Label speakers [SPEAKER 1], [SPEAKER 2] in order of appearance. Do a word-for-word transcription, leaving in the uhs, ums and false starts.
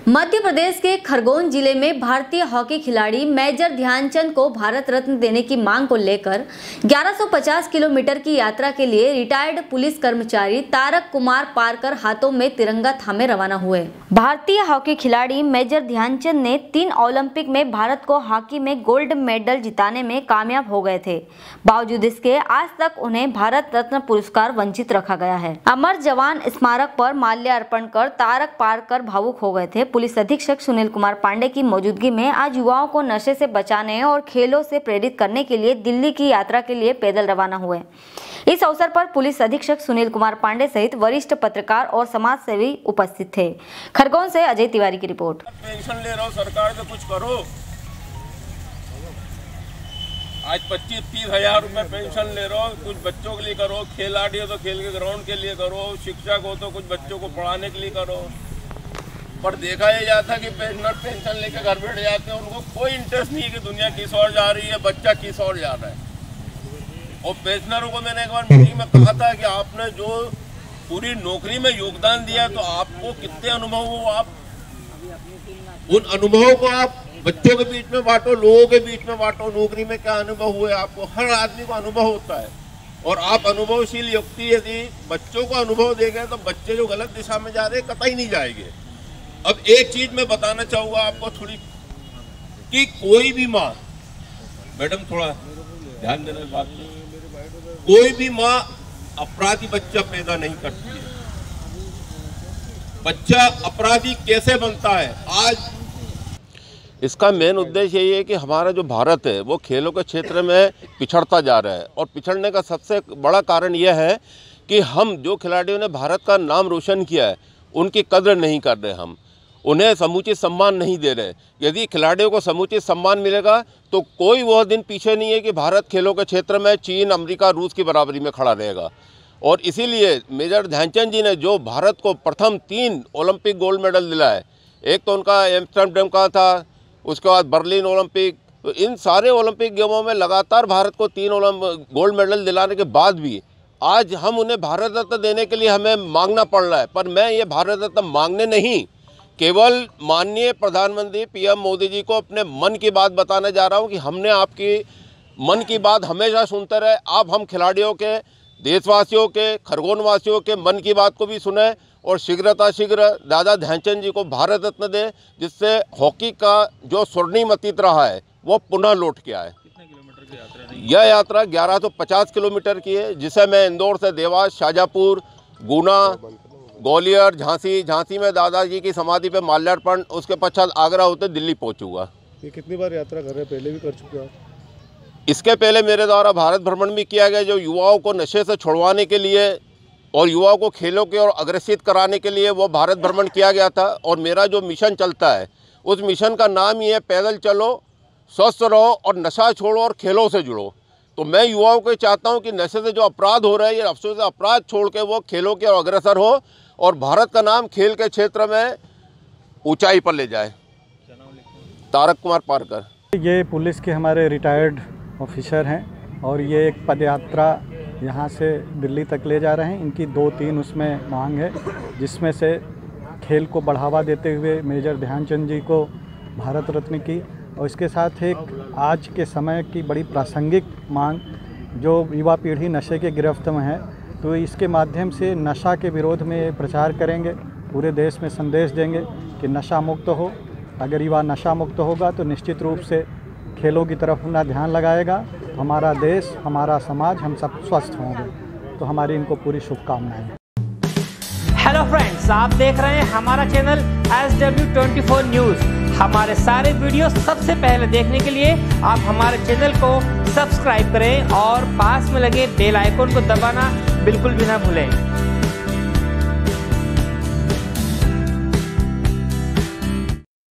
[SPEAKER 1] मध्य प्रदेश के खरगोन जिले में भारतीय हॉकी खिलाड़ी मेजर ध्यानचंद को भारत रत्न देने की मांग को लेकर ग्यारह सौ पचास किलोमीटर की यात्रा के लिए रिटायर्ड पुलिस कर्मचारी तारक कुमार पारकर हाथों में तिरंगा थामे रवाना हुए। भारतीय हॉकी खिलाड़ी मेजर ध्यानचंद ने तीन ओलंपिक में भारत को हॉकी में गोल्ड मेडल जिताने में कामयाब हो गए थे। बावजूद इसके आज तक उन्हें भारत रत्न पुरस्कार वंचित रखा गया है। अमर जवान स्मारक पर माल्यार्पण कर तारक पारकर भावुक हो गए थे। पुलिस अधीक्षक सुनील कुमार पांडे की मौजूदगी में आज युवाओं को नशे से बचाने और खेलों से प्रेरित करने के लिए दिल्ली की यात्रा के लिए पैदल रवाना हुए। इस अवसर पर पुलिस अधीक्षक सुनील कुमार पांडे सहित वरिष्ठ पत्रकार और समाज सेवी उपस्थित थे। खरगोन से अजय तिवारी की रिपोर्ट।
[SPEAKER 2] पेंशन ले रहा हूं, सरकार से कुछ करो। आज पच्चीस तीस हजार रुपए पेंशन ले रहा हूं, कुछ बच्चों के लिए करो। खिलाड़ी हो तो खेल के ग्राउंड के लिए करो, शिक्षक हो तो कुछ बच्चों को पढ़ाने के लिए करो। पर देखा यह जाता कि पेंशनर पेंशन लेके घर बैठ जाते हैं, उनको कोई इंटरेस्ट नहीं है कि दुनिया किस ओर जा रही है, बच्चा किस ओर जा रहा है। और पेंशनरों को मैंने एक बार मीटिंग में कहा था कि आपने जो पूरी नौकरी में योगदान दिया तो आपको कितने अनुभव हो, आप उन अनुभवों को आप बच्चों के बीच में बांटो, लोगों के बीच में बांटो। नौकरी में क्या अनुभव हुए आपको, हर आदमी को अनुभव होता है। और आप अनुभवशील व्यक्ति यदि बच्चों को अनुभव देंगे तो बच्चे जो गलत दिशा में जा रहे हैं कतई नहीं जाएंगे। अब एक चीज मैं बताना चाहूंगा आपको थोड़ी, कि कोई भी माँ, मैडम थोड़ा ध्यान देना इस बात में, कोई भी माँ अपराधी बच्चा पैदा नहीं करती है। बच्चा अपराधी कैसे बनता है? आज इसका मेन उद्देश्य यही है कि हमारा जो भारत है वो खेलों के क्षेत्र में पिछड़ता जा रहा है। और पिछड़ने का सबसे बड़ा कारण यह है कि हम जो खिलाड़ियों ने भारत का नाम रोशन किया है उनकी कदर नहीं कर रहे, हम उन्हें समुचित सम्मान नहीं दे रहे। यदि खिलाड़ियों को समुचित सम्मान मिलेगा तो कोई वह दिन पीछे नहीं है कि भारत खेलों के क्षेत्र में चीन, अमेरिका, रूस की बराबरी में खड़ा रहेगा। और इसीलिए मेजर ध्यानचंद जी ने जो भारत को प्रथम तीन ओलंपिक गोल्ड मेडल दिलाए, एक तो उनका एम्स्टर्डम का था, उसके बाद बर्लिन ओलंपिक, तो इन सारे ओलंपिक गेमों में लगातार भारत को तीन गोल्ड मेडल दिलाने के बाद भी आज हम उन्हें भारत रत्न देने के लिए हमें मांगना पड़ रहा है। पर मैं ये भारत रत्न मांगने नहीं, केवल माननीय प्रधानमंत्री पीएम मोदी जी को अपने मन की बात बताने जा रहा हूं कि हमने आपकी मन की बात हमेशा सुनते रहे। आप हम खिलाड़ियों के, देशवासियों के, खरगोन वासियों के मन की बात को भी सुने और शीघ्रताशीघ्र दादा ध्यानचंद जी को भारत रत्न दे, जिससे हॉकी का जो स्वर्णिम अतीत रहा है वो पुनः लौट के आए।
[SPEAKER 3] कितने किलोमीटर की यात्रा है?
[SPEAKER 2] यह यात्रा ग्यारह सौ पचास किलोमीटर की है, जिसे मैं इंदौर से देवास, शाजापुर, गुना, ग्वालियर, झांसी झांसी में दादाजी की समाधि पे माल्यार्पण, उसके पश्चात आगरा होते दिल्ली पहुंचूंगा।
[SPEAKER 3] ये कितनी बार यात्रा कर रहे हैं? पहले भी कर चुके हैं?
[SPEAKER 2] इसके पहले मेरे द्वारा भारत भ्रमण भी किया गया, जो युवाओं को नशे से छुड़वाने के लिए और युवाओं को खेलों की ओर अग्रसित कराने के लिए वो भारत भ्रमण किया गया था। और मेरा जो मिशन चलता है उस मिशन का नाम ही है पैदल चलो, स्वस्थ रहो और नशा छोड़ो और खेलों से जुड़ो। तो मैं युवाओं को चाहता हूं कि नशे से जो अपराध हो रहे हैं, ये अफसोस से अपराध छोड़ के वो खेलों की ओर अग्रसर हो और भारत का नाम खेल के क्षेत्र में ऊंचाई पर ले जाए। तारक कुमार पारकर।
[SPEAKER 4] ये पुलिस के हमारे रिटायर्ड ऑफिसर हैं और ये एक पदयात्रा यहाँ से दिल्ली तक ले जा रहे हैं। इनकी दो तीन उसमें मांग है, जिसमें से खेल को बढ़ावा देते हुए मेजर ध्यानचंद जी को भारत रत्न की, और इसके साथ एक आज के समय की बड़ी प्रासंगिक मांग, जो युवा पीढ़ी नशे के गिरफ्त में है, तो इसके माध्यम से नशा के विरोध में प्रचार करेंगे, पूरे देश में संदेश देंगे कि नशा मुक्त हो। अगर युवा नशा मुक्त होगा तो निश्चित रूप से खेलों की तरफ अपना ध्यान लगाएगा, तो हमारा देश, हमारा समाज, हम सब स्वस्थ होंगे। तो हमारी इनको पूरी शुभकामनाएं।
[SPEAKER 5] हेलो फ्रेंड्स, आप देख रहे हैं हमारा channel S W twenty four news. हमारे सारे वीडियो सबसे पहले देखने के लिए आप हमारे चैनल को सब्सक्राइब करें और पास में लगे बेल आइकन को दबाना बिल्कुल भी ना भूलें।